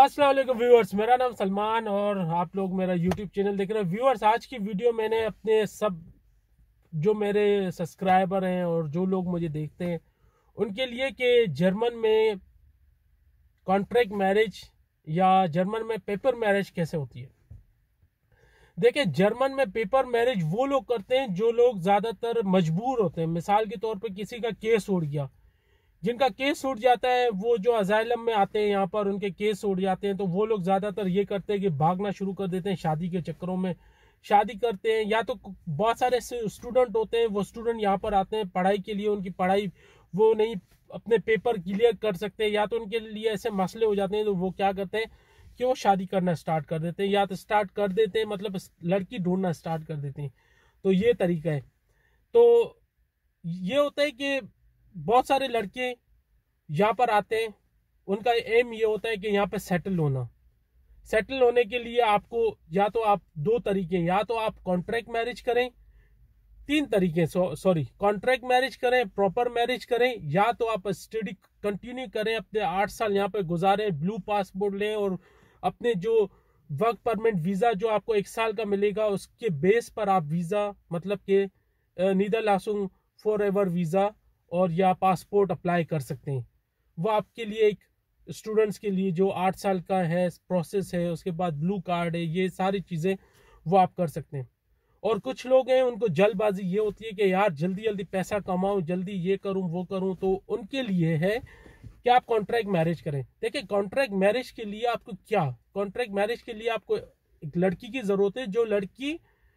अस्सलाम वालेकुम व्यूअर्स, मेरा नाम सलमान और आप लोग मेरा यूट्यूब चैनल देख रहे हैं। व्यूअर्स, आज की वीडियो मैंने अपने सब जो मेरे सब्सक्राइबर हैं और जो लोग मुझे देखते हैं उनके लिए कि जर्मन में कॉन्ट्रैक्ट मैरिज या जर्मन में पेपर मैरिज कैसे होती है। देखिए, जर्मन में पेपर मैरिज वो लोग करते हैं जो लोग ज़्यादातर मजबूर होते हैं। मिसाल के तौर पर किसी का केस उड़ गया, जिनका केस उड़ जाता है, वो जो अजाइलम में आते हैं यहाँ पर, उनके केस उड़ जाते हैं, तो वो लोग ज़्यादातर ये करते हैं कि भागना शुरू कर देते हैं। शादी के चक्करों में शादी करते हैं, या तो बहुत सारे स्टूडेंट होते हैं, वो स्टूडेंट यहाँ पर आते हैं पढ़ाई के लिए, उनकी पढ़ाई वो नहीं अपने पेपर क्लियर कर सकते, या तो उनके लिए ऐसे मसले हो जाते हैं, तो वो क्या करते हैं कि वो शादी करना स्टार्ट कर देते हैं, या तो स्टार्ट कर देते हैं मतलब लड़की ढूंढना स्टार्ट कर देते हैं। तो ये तरीका है। तो ये होता है कि बहुत सारे लड़के यहाँ पर आते हैं, उनका एम ये होता है कि यहाँ पे सेटल होना। सेटल होने के लिए आपको या तो आप दो तरीके, या तो आप कॉन्ट्रैक्ट मैरिज करें, तीन तरीके सॉरी कॉन्ट्रैक्ट मैरिज करें, प्रॉपर मैरिज करें, या तो आप स्टडी कंटिन्यू करें, अपने 8 साल यहाँ पे गुजारें, ब्लू पासपोर्ट लें और अपने जो वर्क परमिट वीज़ा जो आपको 1 साल का मिलेगा उसके बेस पर आप वीज़ा मतलब कि नीदरलासुंग फॉर एवर वीज़ा और या पासपोर्ट अप्लाई कर सकते हैं। वो आपके लिए एक स्टूडेंट्स के लिए जो 8 साल का है प्रोसेस है, उसके बाद ब्लू कार्ड है, ये सारी चीज़ें वो आप कर सकते हैं। और कुछ लोग हैं उनको जल्दबाजी ये होती है कि यार जल्दी जल्दी पैसा कमाऊं, जल्दी ये करूं वो करूं, तो उनके लिए है कि आप कॉन्ट्रैक्ट मैरिज करें। देखिए, कॉन्ट्रैक्ट मैरिज के लिए आपको क्या, कॉन्ट्रैक्ट मैरिज के लिए आपको एक लड़की की ज़रूरत है जो लड़की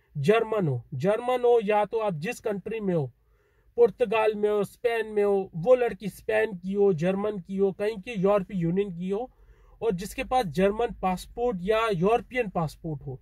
जर्मन हो, या तो आप जिस कंट्री में हो, पुर्तगाल में हो, स्पेन में हो, वो लड़की स्पेन की हो, जर्मन की हो, कहीं की यूरोपीय यूनियन की हो, और जिसके पास जर्मन पासपोर्ट या यूरोपियन पासपोर्ट हो,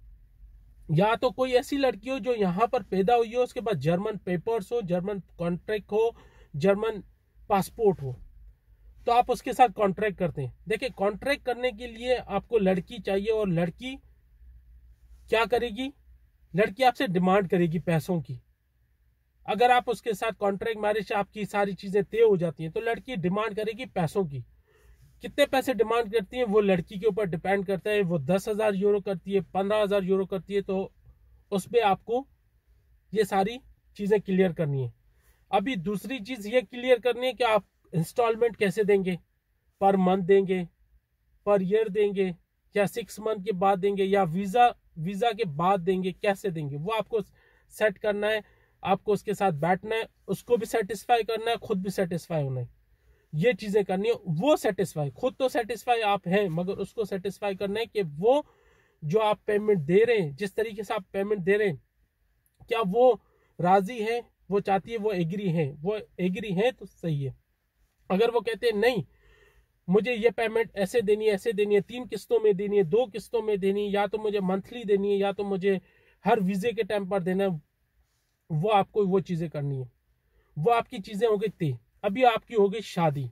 या तो कोई ऐसी लड़की हो जो यहाँ पर पैदा हुई हो, उसके पास जर्मन पेपर्स हो, जर्मन कॉन्ट्रैक्ट हो, जर्मन पासपोर्ट हो, तो आप उसके साथ कॉन्ट्रैक्ट करते हैं। देखिए, कॉन्ट्रैक्ट करने के लिए आपको लड़की चाहिए, और लड़की क्या करेगी, लड़की आपसे डिमांड करेगी पैसों की। अगर आप उसके साथ कॉन्ट्रैक्ट मैरिज आपकी सारी चीजें तय हो जाती हैं, तो लड़की डिमांड करेगी पैसों की। कितने पैसे डिमांड करती है वो लड़की के ऊपर डिपेंड करता है। वो 10,000 यूरो करती है, 15,000 यूरो करती है, तो उस पर आपको ये सारी चीजें क्लियर करनी है। अभी दूसरी चीज ये क्लियर करनी है कि आप इंस्टॉलमेंट कैसे देंगे, पर मंथ देंगे, पर ईयर देंगे, या 6 मंथ के बाद देंगे, या वीजा के बाद देंगे, कैसे देंगे, वो आपको सेट करना है। आपको उसके साथ बैठना है, उसको भी सेटिस्फाई करना है, खुद भी सेटिस्फाई होना है, ये चीजें करनी है। वो सेटिस्फाई, खुद तो सेटिस्फाई आप हैं, मगर उसको सेटिस्फाई करना है कि वो जो आप पेमेंट दे रहे हैं, जिस तरीके से आप पेमेंट दे रहे हैं, क्या वो राजी है, वो चाहती है, वो एग्री है तो सही है। अगर वो कहते हैं नहीं, मुझे ये पेमेंट ऐसे देनी है, ऐसे देनी है, 3 किस्तों में देनी है, 2 किस्तों में देनी है, या तो मुझे मंथली देनी है, या तो मुझे हर वीजे के टाइम पर देना है, वो आपको वो चीजें करनी है। वो आपकी चीजें हो गई थी। अभी आपकी हो गई शादी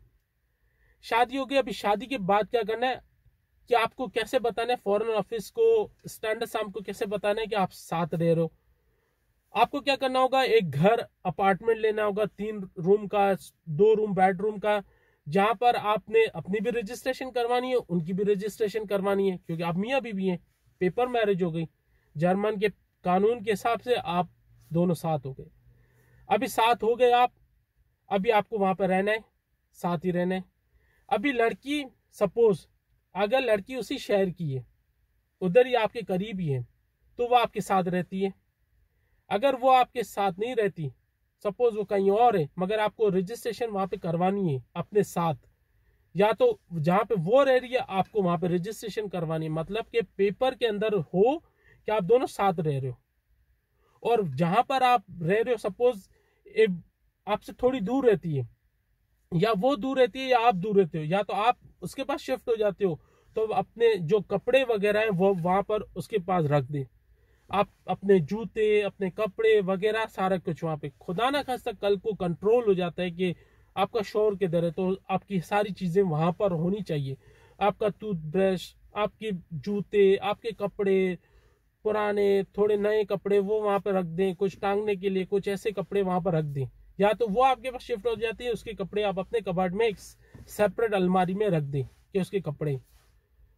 हो गई। अभी शादी के बाद क्या करना है कि आपको कैसे बताना है, फॉरेन ऑफिस को, स्टैंडर्ड साम को कैसे बताना है कि आप साथ रह रहे हो। आपको क्या करना होगा, एक घर अपार्टमेंट लेना होगा, 3 रूम का, 2 रूम बेडरूम का, जहां पर आपने अपनी भी रजिस्ट्रेशन करवानी है, उनकी भी रजिस्ट्रेशन करवानी है, क्योंकि आप मियाँ बीवी हैं, पेपर मैरिज हो गई। जर्मन के कानून के हिसाब से आप दोनों साथ हो गए। अभी साथ हो गए आप, अभी आपको वहां पर रहना है, साथ ही रहना है। अभी लड़की, सपोज अगर लड़की उसी शहर की है, उधर ही आपके करीब ही है, तो वो आपके साथ रहती है। अगर वो आपके साथ नहीं रहती, सपोज वो कहीं और है, मगर आपको रजिस्ट्रेशन वहां पे करवानी है अपने साथ, या तो जहां पे वो रह रही है आपको वहां पे रजिस्ट्रेशन करवानी है, मतलब कि पेपर के अंदर हो कि आप दोनों साथ रह रहे हो। और जहां पर आप रह रहे हो, सपोज एक आपसे थोड़ी दूर रहती है, या वो दूर रहती है, या आप दूर रहते हो, या तो आप उसके पास शिफ्ट हो जाते हो, तो अपने जो कपड़े वगैरह हैं वो वहां पर उसके पास रख दें। आप अपने जूते, अपने कपड़े वगैरह सारा कुछ वहां पे, खुदा ना खास्ता कल को कंट्रोल हो जाता है कि आपका शोर किधर है, तो आपकी सारी चीजें वहां पर होनी चाहिए। आपका टूथब्रश, आपके जूते, आपके कपड़े, पुराने थोड़े नए कपड़े वो वहां पर रख दें, कुछ टांगने के लिए कुछ ऐसे कपड़े वहां पर रख दें, या तो वो आपके पास शिफ्ट हो जाती है, उसके कपड़े आप अपने कबाड़ में एक सेपरेट अलमारी में रख दें कि उसके कपड़े।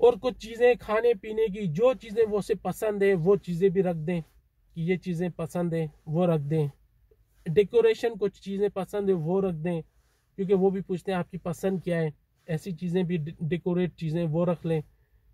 और कुछ चीज़ें खाने पीने की, जो चीज़ें वो से पसंद है वो चीज़ें भी रख दें कि ये चीज़ें पसंद है वो रख दें। डेकोरेशन कुछ चीज़ें पसंद है वो रख दें, क्योंकि वो भी पूछते हैं आपकी पसंद क्या है, ऐसी चीज़ें भी डेकोरेट चीज़ें वो रख लें।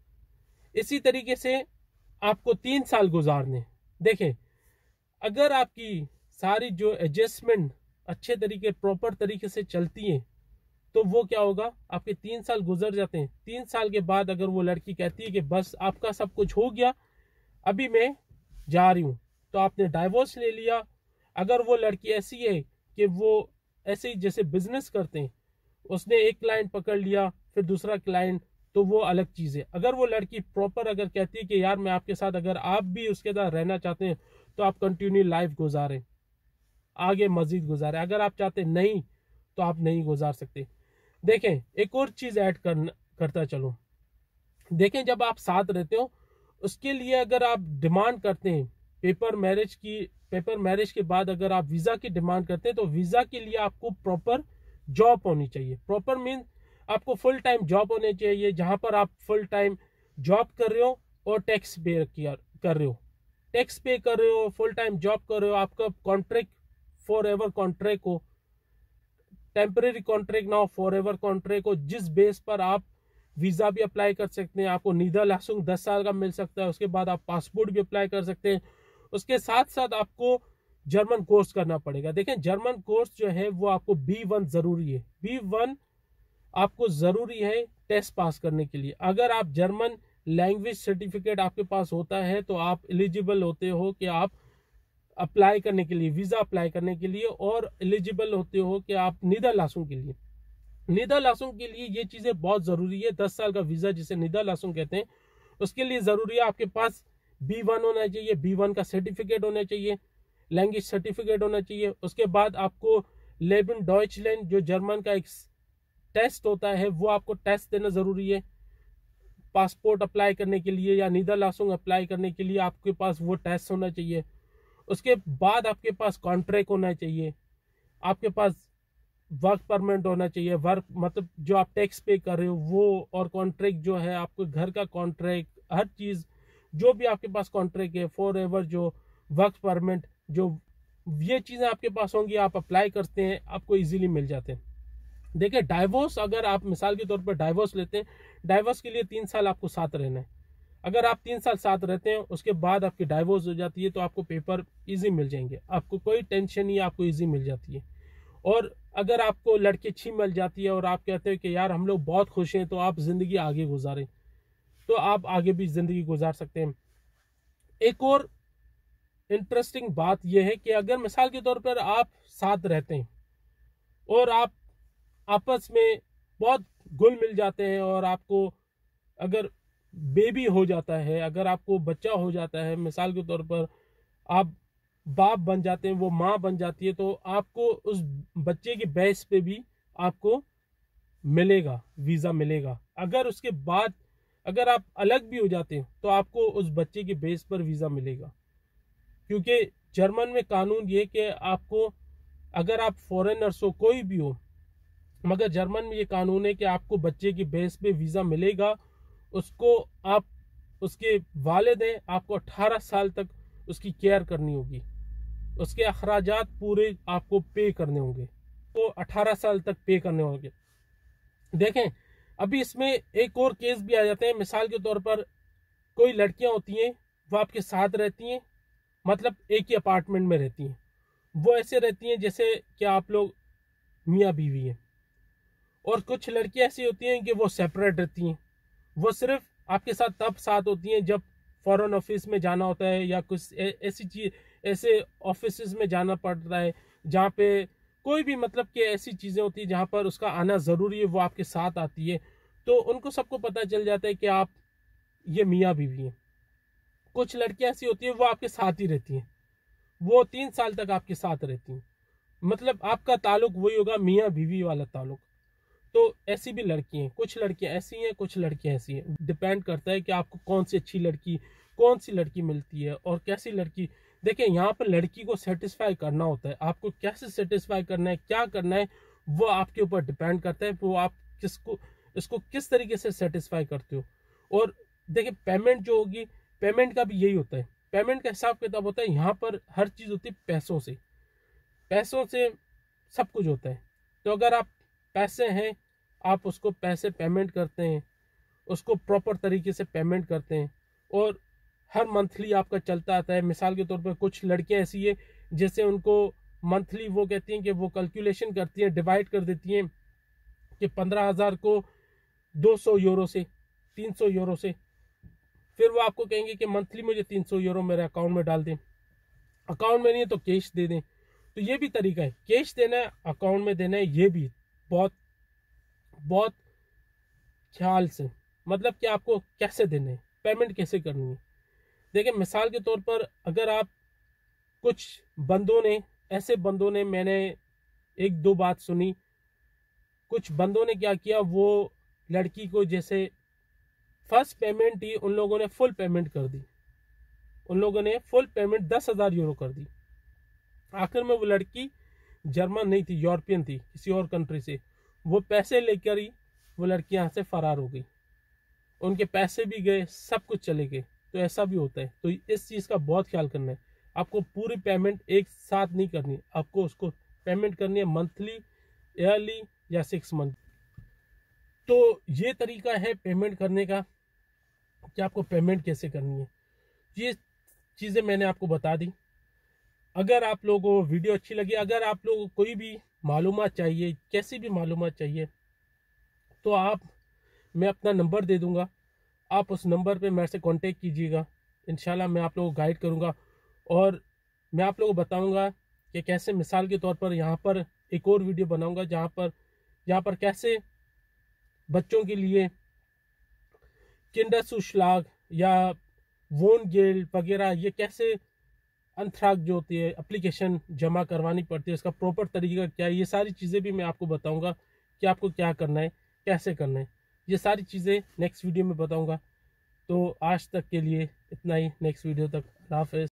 इसी तरीके से आपको 3 साल गुजारने। देखें, अगर आपकी सारी जो एडजस्टमेंट अच्छे तरीके प्रॉपर तरीके से चलती है तो वो क्या होगा, आपके 3 साल गुजर जाते हैं। 3 साल के बाद अगर वो लड़की कहती है कि बस आपका सब कुछ हो गया, अभी मैं जा रही हूँ, तो आपने डाइवोर्स ले लिया। अगर वो लड़की ऐसी है कि वो ऐसे ही जैसे बिजनेस करते हैं, उसने एक क्लाइंट पकड़ लिया फिर दूसरा क्लाइंट, तो वो अलग चीज़ है। अगर वो लड़की प्रॉपर अगर कहती है कि यार मैं आपके साथ, अगर आप भी उसके साथ रहना चाहते हैं तो आप कंटिन्यू लाइफ गुजारें, आगे मजीद गुजारें। अगर आप चाहते नहीं तो आप नहीं गुजार सकते। देखें, एक और चीज़ ऐड करता चलो। देखें, जब आप साथ रहते हो उसके लिए अगर आप डिमांड करते हैं पेपर मैरिज के बाद अगर आप वीज़ा की डिमांड करते हैं तो वीज़ा के लिए आपको प्रॉपर जॉब होनी चाहिए। प्रॉपर मीन आपको फुल टाइम जॉब होनी चाहिए, जहां पर आप फुल टाइम जॉब कर रहे हो और टैक्स पे कर रहे हो, टैक्स पे कर रहे हो, फुल टाइम जॉब कर रहे हो, आपका कॉन्ट्रैक्ट फॉर एवर कॉन्ट्रैक्ट हो, टेम्परेरी कॉन्ट्रैक्ट ना हो, फॉर एवर कॉन्ट्रैक्ट हो, जिस बेस पर आप वीज़ा भी अप्लाई कर सकते हैं। आपको नीदरलैंड्स 10 साल का मिल सकता है, उसके बाद आप पासपोर्ट भी अप्लाई कर सकते हैं। उसके साथ साथ आपको जर्मन कोर्स करना पड़ेगा। देखें, जर्मन कोर्स जो है वो आपको B1 ज़रूरी है। B1 आपको ज़रूरी है टेस्ट पास करने के लिए। अगर आप जर्मन लैंग्वेज सर्टिफिकेट आपके पास होता है तो आप एलिजिबल होते हो कि आप अप्लाई करने के लिए, वीज़ा अप्लाई करने के लिए, और एलिजिबल होते हो कि आप नीदरलैंड्स के लिए। नीदरलैंड्स के लिए ये चीज़ें बहुत ज़रूरी है। 10 साल का वीज़ा जिसे नीदरलैंड्स कहते हैं उसके लिए ज़रूरी है आपके पास B1 होना चाहिए, B1 का सर्टिफिकेट होना चाहिए, लैंग्वेज सर्टिफिकेट होना चाहिए। उसके बाद आपको लेबन डॉइचलैंड जो जर्मन का एक टेस्ट होता है वो आपको टेस्ट देना ज़रूरी है। पासपोर्ट अप्लाई करने के लिए या नीदरलैंड्स अप्लाई करने के लिए आपके पास वो टेस्ट होना चाहिए। उसके बाद आपके पास कॉन्ट्रैक्ट होना चाहिए, आपके पास वर्क परमिट होना चाहिए, वर्क मतलब जो आप टैक्स पे कर रहे हो वो, और कॉन्ट्रैक्ट जो है आपको घर का कॉन्ट्रैक्ट, हर चीज़ जो भी आपके पास कॉन्ट्रैक्ट है, फॉर एवर जो वर्क परमिट, जो ये चीज़ें आपके पास होंगी, आप अप्लाई करते हैं आपको इजीली मिल जाते हैं। देखिए, डाइवोर्स अगर आप मिसाल के तौर पर डाइवोर्स लेते हैं, डाइवोर्स के लिए 3 साल आपको साथ रहना है। अगर आप 3 साल साथ रहते हैं उसके बाद आपकी डाइवोर्स हो जाती है तो आपको पेपर इजी मिल जाएंगे, आपको कोई टेंशन नहीं, आपको इजी मिल जाती है। और अगर आपको लड़की अच्छी मिल जाती है और आप कहते हैं कि यार हम लोग बहुत खुश हैं, तो आप ज़िंदगी आगे गुजारें, तो आप आगे भी ज़िंदगी गुजार सकते हैं। एक और इंटरेस्टिंग बात यह है कि अगर मिसाल के तौर पर आप साथ रहते हैं और आप आपस में बहुत घुल मिल जाते हैं और आपको अगर बेबी हो जाता है, अगर आपको बच्चा हो जाता है, मिसाल के तौर पर आप बाप बन जाते हैं, वो माँ बन जाती है, तो आपको उस बच्चे के बेस पे भी आपको मिलेगा, वीज़ा मिलेगा। अगर उसके बाद अगर आप अलग भी हो जाते हैं तो आपको उस बच्चे के बेस पर वीज़ा मिलेगा, क्योंकि जर्मन में कानून ये कि आपको, अगर आप फॉरेनर्स हो कोई भी हो, मगर जर्मन में ये कानून है कि आपको बच्चे के बेस पे वीज़ा मिलेगा। उसको आप, उसके वालिद हैं, आपको 18 साल तक उसकी केयर करनी होगी, उसके अखराजात पूरे आपको पे करने होंगे, तो 18 साल तक पे करने होंगे। देखें, अभी इसमें एक और केस भी आ जाते हैं। मिसाल के तौर पर कोई लड़कियां होती हैं वो आपके साथ रहती हैं, मतलब एक ही अपार्टमेंट में रहती हैं, वो ऐसे रहती हैं जैसे कि आप लोग मियाँ बीवी हैं। और कुछ लड़कियां ऐसी होती हैं कि वो सेपरेट रहती हैं, वो सिर्फ आपके साथ तब साथ होती हैं जब फॉरेन ऑफिस में जाना होता है या कुछ ऐसी चीज, ऐसे ऑफिस में जाना पड़ता है जहाँ पे कोई भी मतलब कि ऐसी चीज़ें होती है जहाँ पर उसका आना ज़रूरी है, वो आपके साथ आती है, तो उनको सबको पता चल जाता है कि आप ये मियाँ बीवी हैं। कुछ लड़कियां ऐसी होती हैं वो आपके साथ ही रहती हैं, वो 3 साल तक आपके साथ रहती हैं, मतलब आपका ताल्लुक वही होगा, मियाँ बीवी वाला ताल्लुक। तो ऐसी भी लड़की हैं, कुछ लड़कियां ऐसी हैं, कुछ लड़कियां ऐसी हैं। डिपेंड करता है कि आपको कौन सी अच्छी लड़की, कौन सी लड़की मिलती है और कैसी लड़की। देखिए, यहाँ पर लड़की को सेटिस्फाई करना होता है, आपको कैसे सेटिस्फाई करना है, क्या करना है, वो आपके ऊपर डिपेंड करता है। वो आप किसको, इसको किस तरीके से सेटिस्फाई करते हो, और देखिए पेमेंट जो होगी, पेमेंट का भी यही होता है, पेमेंट का हिसाब किताब होता है। यहाँ पर हर चीज़ होती है पैसों से, पैसों से सब कुछ होता है। तो अगर आप पैसे हैं, आप उसको पैसे पेमेंट करते हैं, उसको प्रॉपर तरीके से पेमेंट करते हैं और हर मंथली आपका चलता आता है। मिसाल के तौर पर कुछ लड़कियां ऐसी है जैसे उनको मंथली वो कहती हैं कि वो कैलकुलेशन करती हैं, डिवाइड कर देती हैं कि 15,000 को 200 यूरो से, 300 यूरो से, फिर वो आपको कहेंगे कि मंथली मुझे 300 यूरो मेरे अकाउंट में डाल दें। अकाउंट में नहीं है तो कैश दे दें। तो ये भी तरीका है, कैश देना है, अकाउंट में देना है, ये भी बहुत बहुत ख्याल से, मतलब कि आपको कैसे देने हैं, पेमेंट कैसे करनी है। देखिए मिसाल के तौर पर अगर आप कुछ बंदों ने, ऐसे बंदों ने, मैंने एक दो बात सुनी, कुछ बंदों ने क्या किया, वो लड़की को जैसे फर्स्ट पेमेंट ही उन लोगों ने फुल पेमेंट कर दी, उन लोगों ने फुल पेमेंट 10,000 यूरो कर दी। आखिर में वो लड़की जर्मन नहीं थी, यूरोपियन थी, किसी और कंट्री से। वो पैसे लेकर ही वो लड़की यहाँ से फरार हो गई, उनके पैसे भी गए, सब कुछ चले गए। तो ऐसा भी होता है। तो इस चीज़ का बहुत ख्याल करना है, आपको पूरी पेमेंट एक साथ नहीं करनी, आपको उसको पेमेंट करनी है मंथली, ईयरली या 6 मंथ। तो ये तरीका है पेमेंट करने का कि आपको पेमेंट कैसे करनी है। ये चीज़ें मैंने आपको बता दी। अगर आप लोगों को वीडियो अच्छी लगी, अगर आप लोगों को कोई भी मालूमात चाहिए, कैसी भी मालूमात चाहिए, तो मैं अपना नंबर दे दूंगा, आप उस नंबर पे मेरे से कांटेक्ट कीजिएगा। इंशाल्लाह मैं आप लोगों को गाइड करूंगा और मैं आप लोगों को बताऊंगा कि कैसे, मिसाल के तौर पर यहाँ पर एक और वीडियो बनाऊंगा जहाँ पर कैसे बच्चों के लिए किंडरशुश्लाग या वोन गेल वगैरह, ये कैसे अंतराग जो होती है एप्लीकेशन जमा करवानी पड़ती है, उसका प्रॉपर तरीका क्या है, ये सारी चीज़ें भी मैं आपको बताऊंगा कि आपको क्या करना है, कैसे करना है। ये सारी चीज़ें नेक्स्ट वीडियो में बताऊंगा। तो आज तक के लिए इतना ही, नेक्स्ट वीडियो तक, अल्लाह हाफ़िज़।